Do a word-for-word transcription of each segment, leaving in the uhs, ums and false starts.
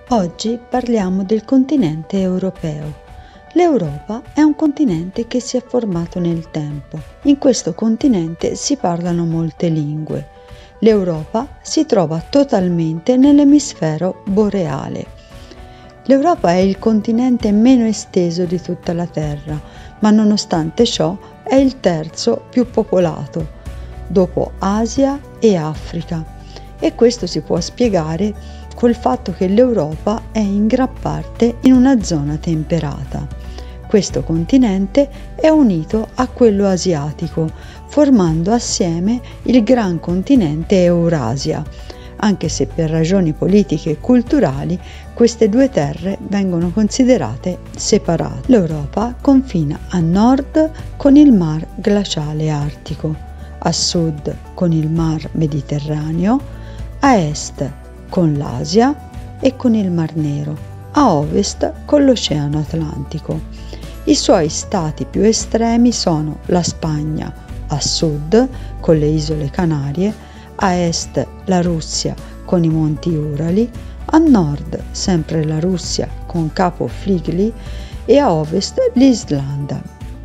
Oggi parliamo del continente europeo. L'Europa è un continente che si è formato nel tempo. In questo continente si parlano molte lingue. L'Europa si trova totalmente nell'emisfero boreale. L'Europa è il continente meno esteso di tutta la Terra, ma nonostante ciò è il terzo più popolato, dopo Asia e Africa. E questo si può spiegare col fatto che l'Europa è in gran parte in una zona temperata. Questo continente è unito a quello asiatico, formando assieme il gran continente Eurasia, anche se per ragioni politiche e culturali queste due terre vengono considerate separate. L'Europa confina a nord con il mar glaciale artico, a sud con il mar Mediterraneo, a est con l'Asia e con il Mar Nero, a ovest con l'Oceano Atlantico. I suoi stati più estremi sono la Spagna a sud con le isole Canarie, a est la Russia con i monti Urali, a nord sempre la Russia con Capo Fligli e a ovest l'Islanda.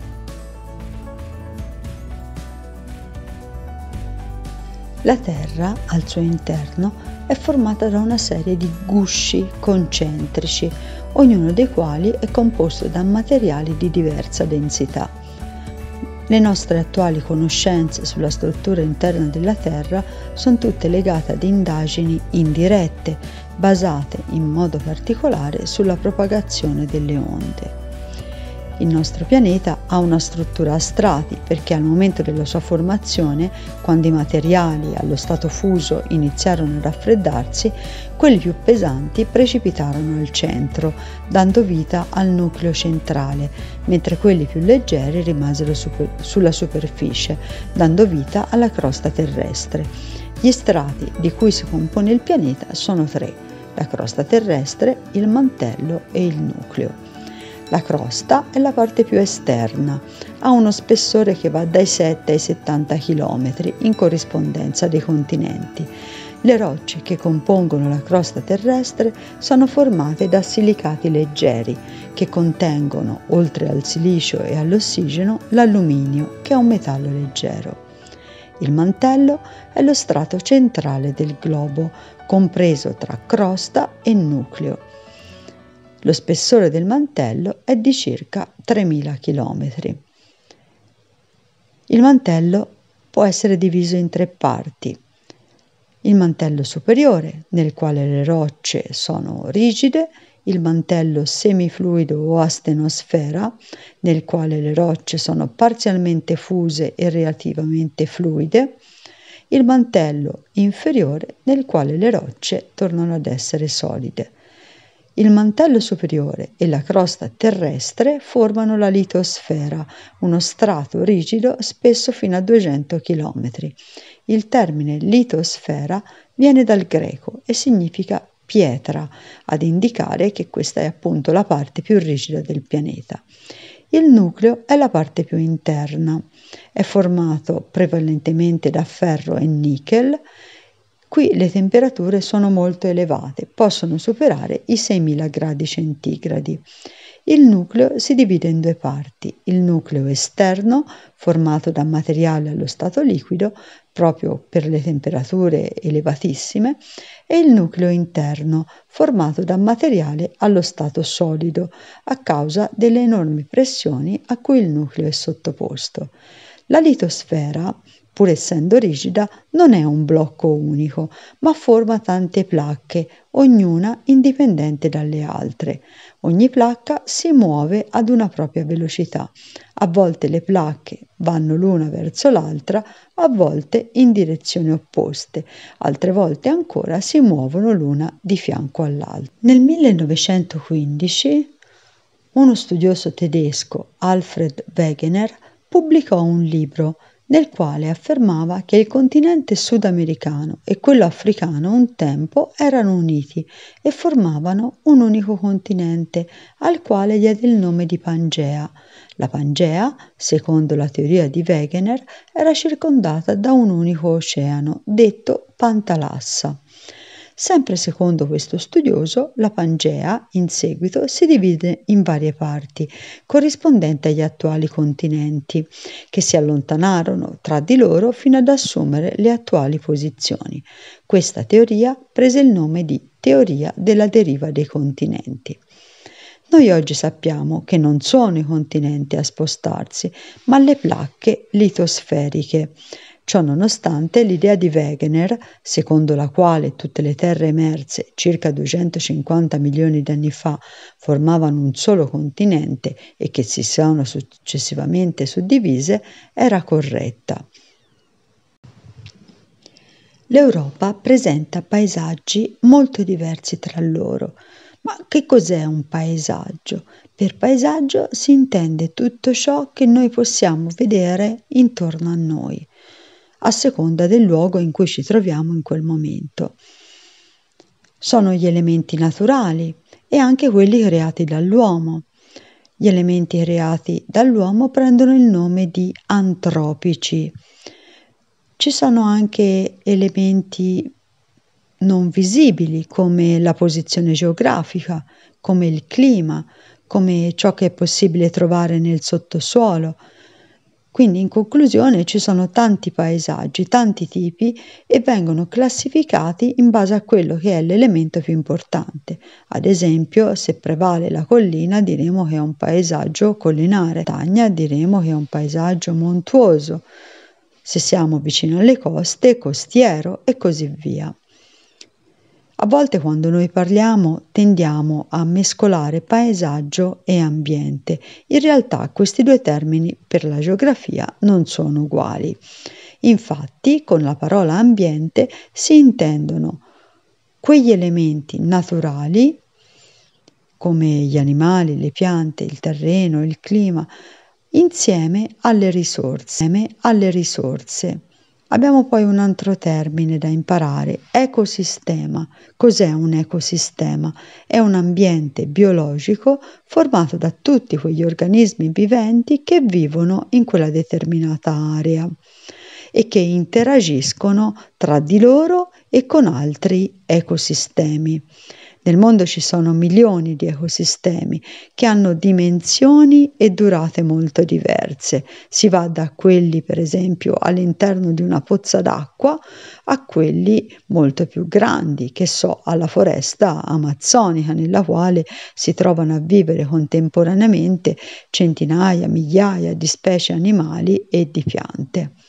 La Terra al suo interno è formata da una serie di gusci concentrici, ognuno dei quali è composto da materiali di diversa densità. Le nostre attuali conoscenze sulla struttura interna della Terra sono tutte legate ad indagini indirette, basate in modo particolare sulla propagazione delle onde. Il nostro pianeta ha una struttura a strati perché al momento della sua formazione, quando i materiali allo stato fuso iniziarono a raffreddarsi, quelli più pesanti precipitarono al centro, dando vita al nucleo centrale, mentre quelli più leggeri rimasero super- sulla superficie, dando vita alla crosta terrestre. Gli strati di cui si compone il pianeta sono tre: la crosta terrestre, il mantello e il nucleo. La crosta è la parte più esterna, ha uno spessore che va dai sette ai settanta chilometri in corrispondenza dei continenti. Le rocce che compongono la crosta terrestre sono formate da silicati leggeri che contengono, oltre al silicio e all'ossigeno, l'alluminio, che è un metallo leggero. Il mantello è lo strato centrale del globo, compreso tra crosta e nucleo. Lo spessore del mantello è di circa tremila chilometri. Il mantello può essere diviso in tre parti: il mantello superiore, nel quale le rocce sono rigide, il mantello semifluido o astenosfera, nel quale le rocce sono parzialmente fuse e relativamente fluide, il mantello inferiore, nel quale le rocce tornano ad essere solide. Il mantello superiore e la crosta terrestre formano la litosfera, uno strato rigido spesso fino a duecento chilometri. Il termine litosfera viene dal greco e significa pietra, ad indicare che questa è appunto la parte più rigida del pianeta. Il nucleo è la parte più interna, è formato prevalentemente da ferro e nickel. Qui le temperature sono molto elevate, possono superare i seimila gradi centigradi. Il nucleo si divide in due parti: il nucleo esterno, formato da materiale allo stato liquido, proprio per le temperature elevatissime, e il nucleo interno, formato da materiale allo stato solido, a causa delle enormi pressioni a cui il nucleo è sottoposto. La litosfera, pur essendo rigida, non è un blocco unico, ma forma tante placche, ognuna indipendente dalle altre. Ogni placca si muove ad una propria velocità. A volte le placche vanno l'una verso l'altra, a volte in direzioni opposte, altre volte ancora si muovono l'una di fianco all'altra. Nel millenovecentoquindici uno studioso tedesco, Alfred Wegener, pubblicò un libro nel quale affermava che il continente sudamericano e quello africano un tempo erano uniti e formavano un unico continente, al quale diede il nome di Pangea. La Pangea, secondo la teoria di Wegener, era circondata da un unico oceano, detto Pantalassa. Sempre secondo questo studioso, la Pangea in seguito si divide in varie parti, corrispondenti agli attuali continenti, che si allontanarono tra di loro fino ad assumere le attuali posizioni. Questa teoria prese il nome di teoria della deriva dei continenti. Noi oggi sappiamo che non sono i continenti a spostarsi, ma le placche litosferiche. Ciò nonostante, l'idea di Wegener, secondo la quale tutte le terre emerse circa duecentocinquanta milioni di anni fa formavano un solo continente e che si sono successivamente suddivise, era corretta. L'Europa presenta paesaggi molto diversi tra loro. Ma che cos'è un paesaggio? Per paesaggio si intende tutto ciò che noi possiamo vedere intorno a noi, a seconda del luogo in cui ci troviamo in quel momento. Sono gli elementi naturali e anche quelli creati dall'uomo. Gli elementi creati dall'uomo prendono il nome di antropici. Ci sono anche elementi non visibili come la posizione geografica, come il clima, come ciò che è possibile trovare nel sottosuolo. Quindi in conclusione ci sono tanti paesaggi, tanti tipi e vengono classificati in base a quello che è l'elemento più importante. Ad esempio, se prevale la collina diremo che è un paesaggio collinare, montagna diremo che è un paesaggio montuoso, se siamo vicino alle coste, costiero e così via. A volte quando noi parliamo tendiamo a mescolare paesaggio e ambiente. In realtà questi due termini per la geografia non sono uguali. Infatti con la parola ambiente si intendono quegli elementi naturali come gli animali, le piante, il terreno, il clima, insieme alle risorse. Insieme alle risorse. Abbiamo poi un altro termine da imparare, ecosistema. Cos'è un ecosistema? È un ambiente biologico formato da tutti quegli organismi viventi che vivono in quella determinata area e che interagiscono tra di loro e con altri ecosistemi. Nel mondo ci sono milioni di ecosistemi che hanno dimensioni e durate molto diverse. Si va da quelli, per esempio, all'interno di una pozza d'acqua a quelli molto più grandi, che so, alla foresta amazzonica, nella quale si trovano a vivere contemporaneamente centinaia, migliaia di specie animali e di piante.